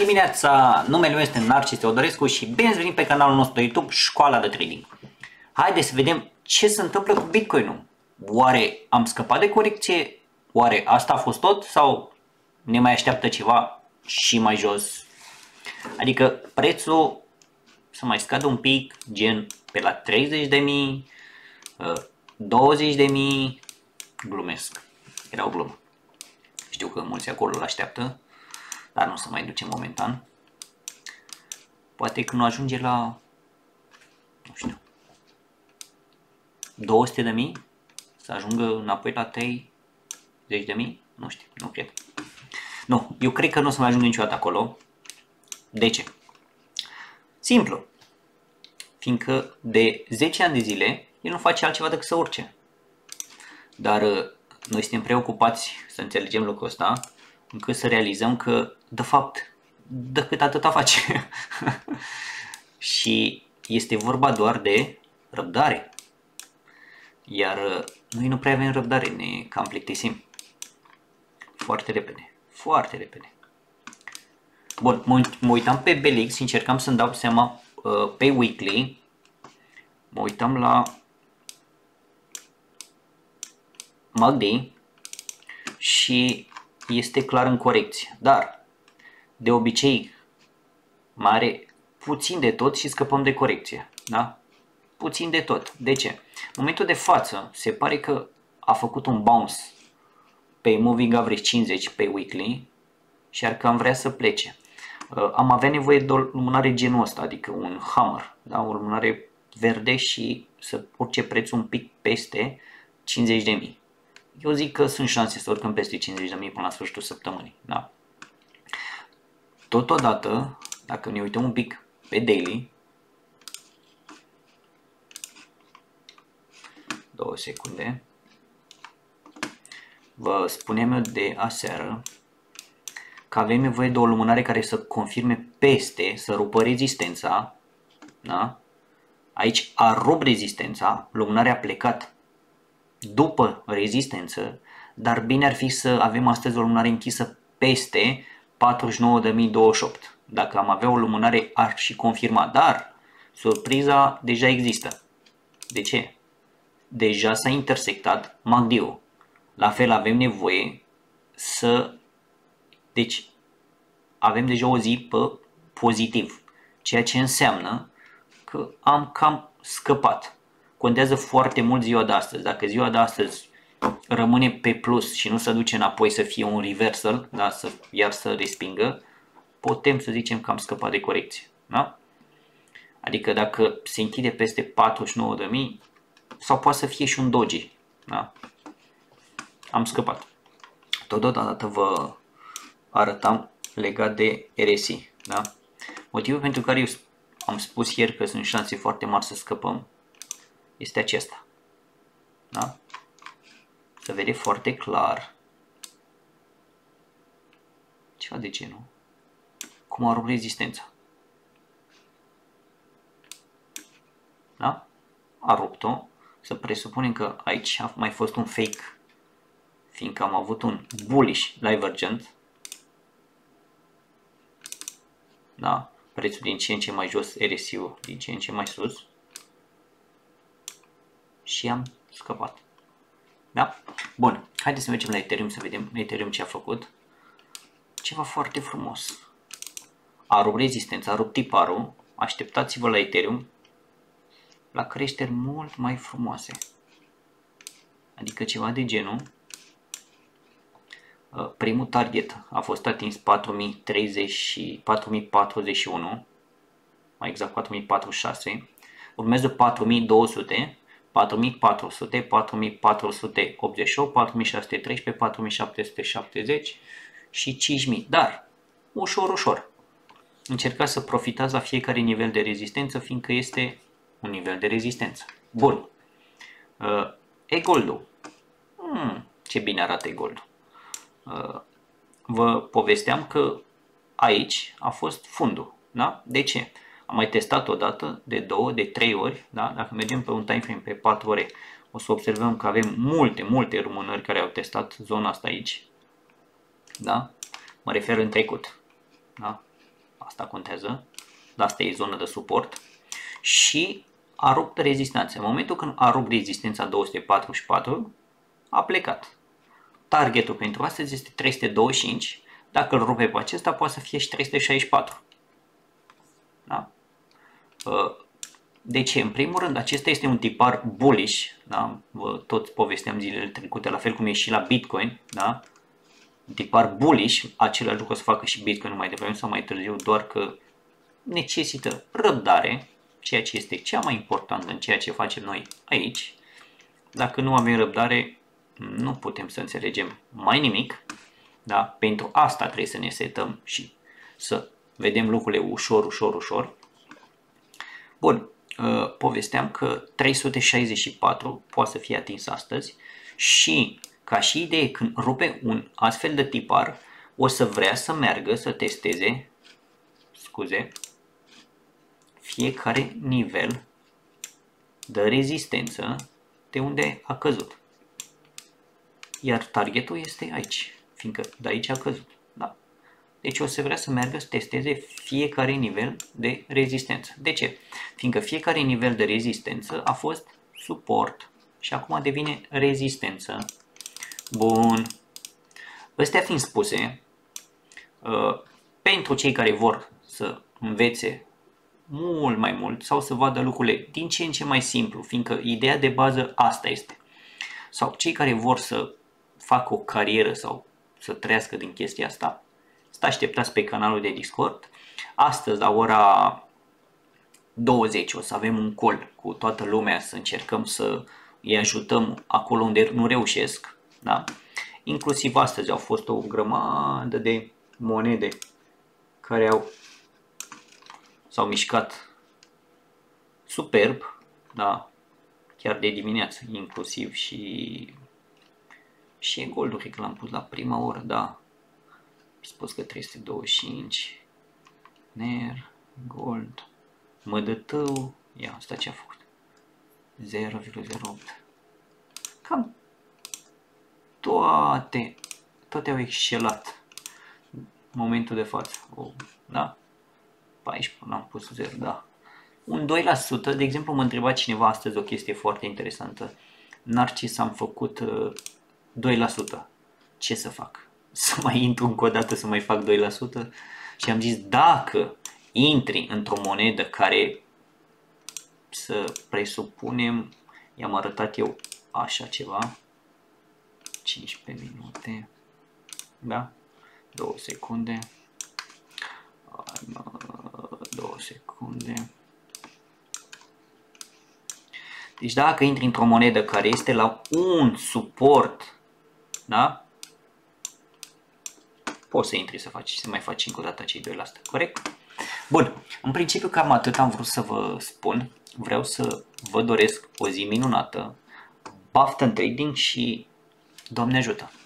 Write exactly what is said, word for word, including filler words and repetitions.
dimineața, numele meu este Narcis Teodorescu și bine ați venit pe canalul nostru YouTube Școala de Trading. Haideți să vedem ce se întâmplă cu Bitcoin-ul. Oare am scăpat de corecție? Oare asta a fost tot? Sau ne mai așteaptă ceva și mai jos? Adică prețul să mai scadă un pic, gen pe la treizeci de mii, douăzeci de mii, glumesc, era o glumă. Știu că mulți acolo îl așteaptă, dar nu se mai duce momentan. Poate că nu ajunge la, nu știu, două sute de mii, să ajungă înapoi la treizeci de mii, nu știu, nu cred. Nu, eu cred că nu o să mai ajungă niciodată acolo. De ce? Simplu. Fiindcă de zece ani de zile el nu face altceva decât să urce. Dar noi suntem preocupați să înțelegem lucrul ăsta, încât să realizăm că, de fapt, decât atâta face. Și este vorba doar de răbdare. Iar noi nu prea avem răbdare, ne cam plictisim. Foarte repede, foarte repede. Bun, mă, mă uitam pe B L X și încercam să-mi dau seama uh, pe weekly. Mă uitam la M A C D și este clar în corecție, dar de obicei mai are puțin de tot și scăpăm de corecție, da? Puțin de tot. De ce? În momentul de față se pare că a făcut un bounce pe Moving Average cincizeci pe weekly și ar cam vrea să plece. Am avea nevoie de o lumânare genul ăsta, adică un hammer, da? O lumânare verde și să urce prețul un pic peste cincizeci de mii. Eu zic că sunt șanse să urcăm peste cincizeci de mii până la sfârșitul săptămânii. Da? Totodată, dacă ne uităm un pic pe daily, două secunde, vă spuneam eu de aseară că avem nevoie de o lumânare care să confirme peste, să rupă rezistența. Da? Aici a rupt rezistența, lumânarea a plecat după rezistență, dar bine ar fi să avem astăzi o lumânare închisă peste patruzeci și nouă de mii douăzeci și opt. Dacă am avea o lumânare ar și confirma, dar surpriza deja există. De ce? Deja s-a intersectat M A C D-ul. La fel avem nevoie să... Deci avem deja o zi pe pozitiv, ceea ce înseamnă că am cam scăpat. Contează foarte mult ziua de astăzi. Dacă ziua de astăzi rămâne pe plus și nu se duce înapoi să fie un reversal, da, să, iar să respingă, putem să zicem că am scăpat de corecție. Da? Adică dacă se închide peste patruzeci și nouă de mii sau poate să fie și un doji. Da? Am scăpat. Totodată vă arătam legat de R S I. Da? Motivul pentru care eu am spus ieri că sunt șanse foarte mari să scăpăm este acesta. Da? Se vede foarte clar ceva de genul cum a rupt rezistența. Da? A rupt-o. Să presupunem că aici a mai fost un fake, fiindcă am avut un bullish divergent. Da? Prețul din ce în ce mai jos, R S I-ul din ce în ce mai sus. Și am scăpat. Da? Bun. Haideți să mergem la Ethereum să vedem Ethereum ce a făcut. Ceva foarte frumos. A rupt rezistența, a rupt tiparul. Așteptați-vă la Ethereum la creșteri mult mai frumoase. Adică ceva de genul. Primul target a fost atins patru mii treizeci și patru mii patruzeci și unu. Mai exact patru mii patruzeci și șase. Urmează patru mii două sute. patru mii patru sute, patru mii patru sute optzeci și opt, patru mii șase sute treisprezece, patru mii șapte sute șaptezeci și cinci mii. Dar, ușor, ușor. Încercați să profitați la fiecare nivel de rezistență, fiindcă este un nivel de rezistență. Bun. Uh, E-Gold-ul. Hmm, ce bine arată E-Gold-ul. Uh, vă povesteam că aici a fost fundul. Da? De ce? Am mai testat o dată, de două, de trei ori, da? Dacă mergem pe un time frame pe patru ore, o să observăm că avem multe, multe lumânări care au testat zona asta aici, da? Mă refer în trecut, da? asta contează, asta e zona de suport, și a rupt rezistența. În momentul când a rupt rezistența două sute patruzeci și patru, a plecat. Targetul pentru astăzi este trei sute douăzeci și cinci, dacă îl rupe pe acesta poate să fie și trei sute șaizeci și patru. Da? De ce? În primul rând, acesta este un tipar bullish, da? Vă tot povesteam zilele trecute, la fel cum e și la Bitcoin, da? Un tipar bullish, același lucru o să facă și Bitcoin mai devreme sau mai târziu, doar că necesită răbdare, ceea ce este cea mai importantă în ceea ce facem noi aici. Dacă nu avem răbdare, nu putem să înțelegem mai nimic, da? Pentru asta trebuie să ne setăm și să vedem lucrurile ușor, ușor, ușor. Bun, povesteam că trei sute șaizeci și patru poate să fie atins astăzi și ca și idee, când rupe un astfel de tipar, o să vrea să meargă să testeze, scuze, fiecare nivel de rezistență de unde a căzut. Iar targetul este aici, fiindcă de aici a căzut. Da? Deci o să vrea să meargă să testeze fiecare nivel de rezistență. De ce? Fiindcă fiecare nivel de rezistență a fost suport și acum devine rezistență. Bun. Astea fiind spuse, pentru cei care vor să învețe mult mai mult sau să vadă lucrurile din ce în ce mai simplu, fiindcă ideea de bază asta este, sau cei care vor să facă o carieră sau să trăiască din chestia asta, să așteptați pe canalul de Discord. Astăzi la ora douăzeci o să avem un call cu toată lumea să încercăm să îi ajutăm acolo unde nu reușesc, da? Inclusiv astăzi au fost o grămadă de monede care au s-au mișcat superb, da? Chiar de dimineață, inclusiv și și goldul, cred că l-am pus la prima oră, da. Spus că trei sute douăzeci și cinci, ner, gold, M D T, ia asta ce a făcut, zero virgulă zero opt. Cam toate, toate au excelat în momentul de față, oh, da? paisprezece, l-am pus zero, da. Un doi la sută, de exemplu, mă întreba cineva astăzi o chestie foarte interesantă. Narcis, am făcut uh, doi la sută. Ce să fac? Să mai intru încă o dată să mai fac doi la sută? Și am zis, dacă intri într-o monedă care, să presupunem, i-am arătat eu așa ceva, cincisprezece minute, da? două secunde, două secunde. Deci dacă intri într-o monedă care este la un suport, da? Poți să intri să faci, să mai faci încă o dată cei doi la sută, corect? Bun, în principiu cam atât am vrut să vă spun. Vreau să vă doresc o zi minunată, baftă în trading și Doamne ajută!